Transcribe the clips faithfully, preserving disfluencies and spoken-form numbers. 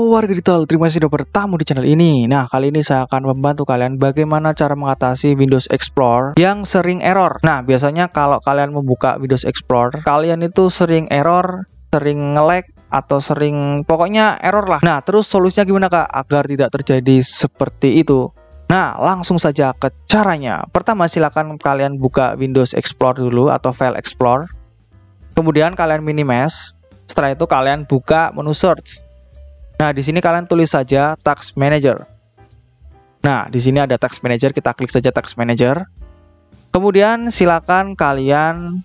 Halo warga digital, terima kasih sudah bertamu di channel ini. Nah, kali ini saya akan membantu kalian bagaimana cara mengatasi Windows Explorer yang sering error. Nah, biasanya kalau kalian membuka Windows Explorer, kalian itu sering error, sering nge-lag, atau sering pokoknya error lah. Nah, terus solusinya gimana kak agar tidak terjadi seperti itu? Nah, langsung saja ke caranya. Pertama, silakan kalian buka Windows Explorer dulu atau File Explorer. Kemudian kalian minimize. Setelah itu kalian buka menu search. Nah, di sini kalian tulis saja Task Manager. Nah, di sini ada Task Manager, kita klik saja Task Manager. Kemudian silakan kalian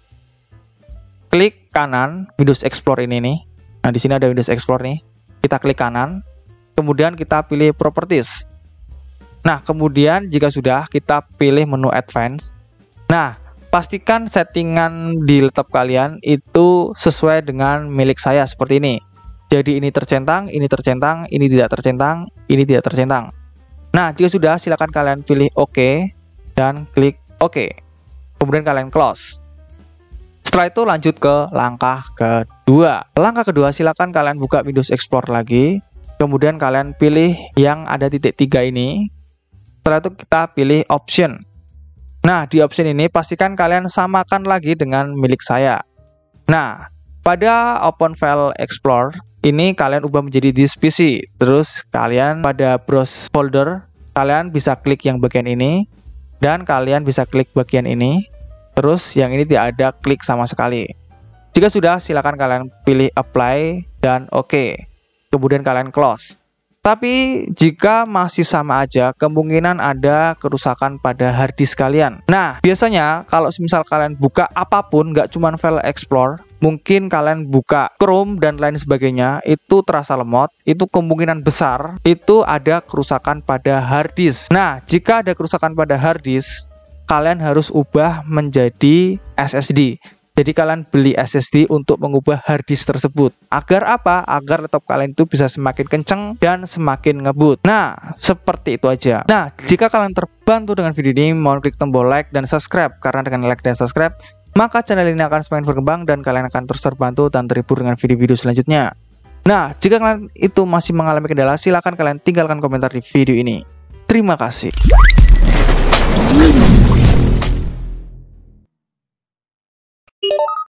klik kanan Windows Explorer ini nih. Nah, di sini ada Windows Explorer nih. Kita klik kanan. Kemudian kita pilih Properties. Nah, kemudian jika sudah, kita pilih menu Advanced. Nah, pastikan settingan di laptop kalian itu sesuai dengan milik saya seperti ini. Jadi ini tercentang, ini tercentang, ini tidak tercentang, ini tidak tercentang. Nah, jika sudah, silakan kalian pilih OK dan klik OK. Kemudian kalian close. Setelah itu lanjut ke langkah kedua. Langkah kedua, silakan kalian buka Windows Explorer lagi. Kemudian kalian pilih yang ada titik tiga ini. Setelah itu kita pilih Option. Nah, di option ini pastikan kalian samakan lagi dengan milik saya. Nah, pada Open File Explorer ini kalian ubah menjadi This P C. Terus kalian pada Browse Folder, kalian bisa klik yang bagian ini. Dan kalian bisa klik bagian ini. Terus yang ini tidak ada klik sama sekali. Jika sudah, silakan kalian pilih Apply dan OK. Kemudian kalian close. Tapi jika masih sama aja, kemungkinan ada kerusakan pada hard disk kalian. Nah, biasanya kalau misal kalian buka apapun, nggak cuma File Explorer, mungkin kalian buka Chrome dan lain sebagainya, itu terasa lemot, itu kemungkinan besar itu ada kerusakan pada hard disk. Nah, jika ada kerusakan pada hard disk, kalian harus ubah menjadi S S D. Jadi kalian beli S S D untuk mengubah hard disk tersebut. Agar apa? Agar laptop kalian itu bisa semakin kenceng dan semakin ngebut. Nah, seperti itu aja. Nah, jika kalian terbantu dengan video ini, mohon klik tombol like dan subscribe. Karena dengan like dan subscribe, maka channel ini akan semakin berkembang dan kalian akan terus terbantu dan terhibur dengan video-video selanjutnya. Nah, jika kalian itu masih mengalami kendala, silahkan kalian tinggalkan komentar di video ini. Terima kasih.